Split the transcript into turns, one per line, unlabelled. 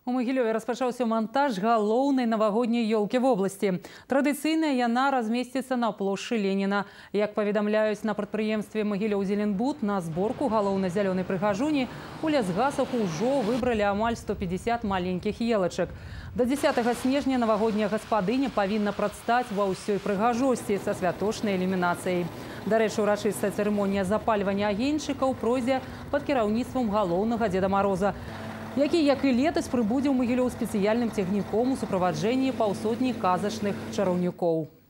У Магілёве распачаўся монтаж галоўнай навагодняй ёлкі в области. Традыцыйная яна размесціцца на плошчы Леніна. Як паведамляюць на прадпрыемстве «Магілёў-Зеленбуд», на зборку галоўна-зялёнай прыгажуні у лясгасах ужо выбралі амаль 150 маленькіх елачак. До 10 снежня навагодняя гаспадыня павінна прадстаць ва ўсёй прыгажосці са святочнай ілюмінацыяй. Дарэчы, урачыстая цырымонія запальвання агеньчыкаў пройдзе пад кіраўніцтвам галоўнага Дзеда Мароза, які, як і летась, прыбудзе ў Магілёў спецыяльным цягніком у суправаджэнні паўсотні казачных чараўнікоў.